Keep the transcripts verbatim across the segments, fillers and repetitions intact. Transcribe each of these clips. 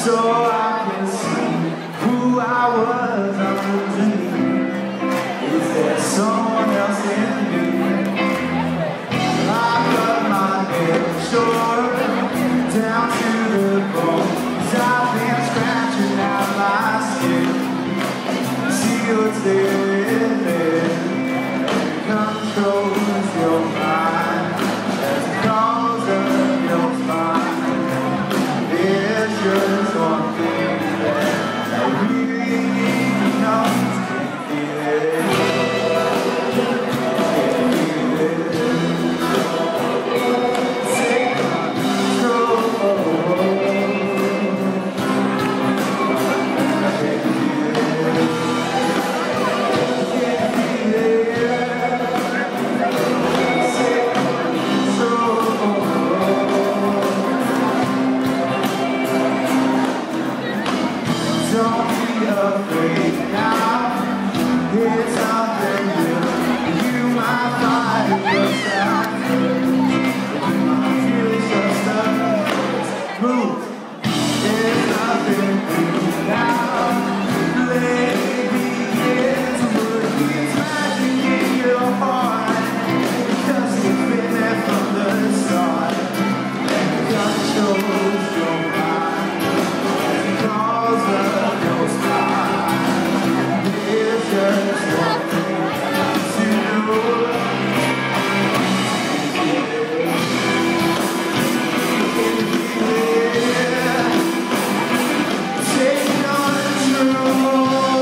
so I can see who I was underneath. Is there someone else in me? I cut my hair short down to the bone, 'cause I've been scratching out my skin. See what's there, there. Controls your mind as it calls up your spine. There's just one thing that I really need to know. Can't feel it. Can't feel it. Take control. I can't feel it. Can't feel it. Don't be afraid now, it's something new. You might find yourself, you might feel just a move. There's nothing new now. Let it begin to put this magic in your heart, because it's been there from the start. God shows your mind as it calls up your spine. There's just one thing to do. Take control.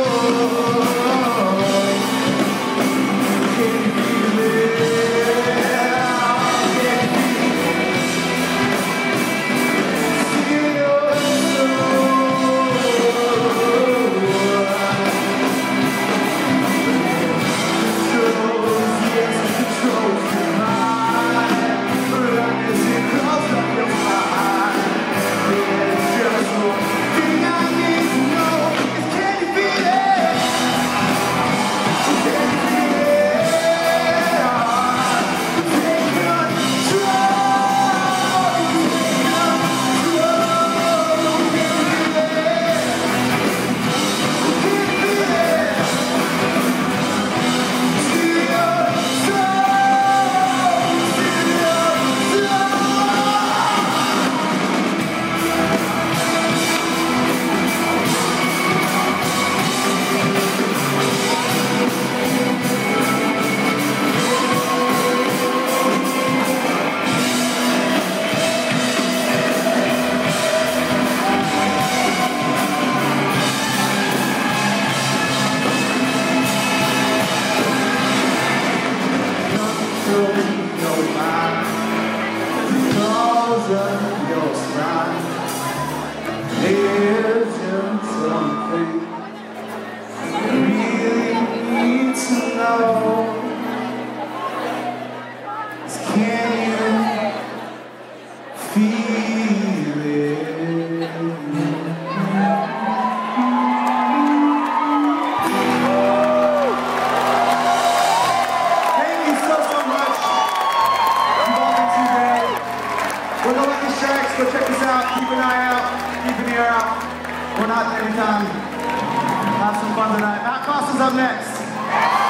Can you feel it? Can you feel your soul? Controls, yes, controls your mind. Run as it calls up your spine. There's just one thing I need to know is, can you feel it? Can you feel it? Take control. There's just one thing I really need to know is, can you feel it? Thank you so, so much. I'm walking today. We're the Lucky Strikes. Go check us out. Keep an eye out. Keep an ear out. We're not anytime. Have some fun tonight. Matt Costa's up next.